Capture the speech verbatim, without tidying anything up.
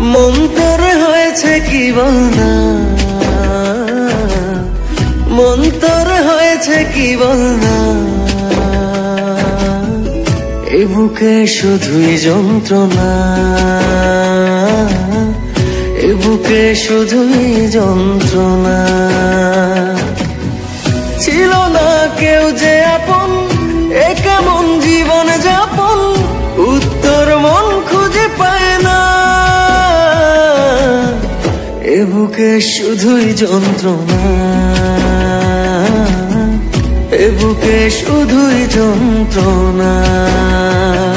মন তোর হয়েছে কি বলনা, মন তোর হয়েছে কি বলনা, এ বুকে শুধুই যন্ত্রণা, এ বুকে শুধুই যন্ত্রণা। ছিল না কেউ যে আপন, এ কেমন জীবন যাপন, উত্তর মন খুঁজে পায় না, এ বুকে শুধুই যন্ত্রণা, এ বুকে শুধুই যন্ত্রণা।